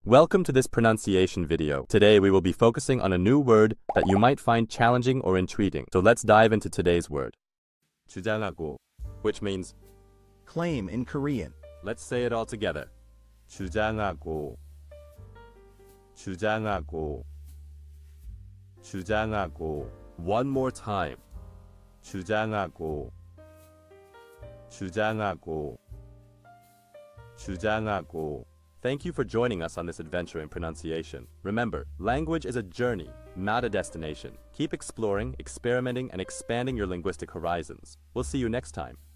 Welcome to this pronunciation video. Today we will be focusing on a new word that you might find challenging or intriguing. So let's dive into today's word. 주장하고, which means claim in Korean. let's say it all together. 주장하고, 주장하고, 주장하고. One more time. 주장하고, 주장하고, 주장하고. Thank you for joining us on this adventure in pronunciation. Remember, language is a journey, not a destination. Keep exploring, experimenting, and expanding your linguistic horizons. We'll see you next time.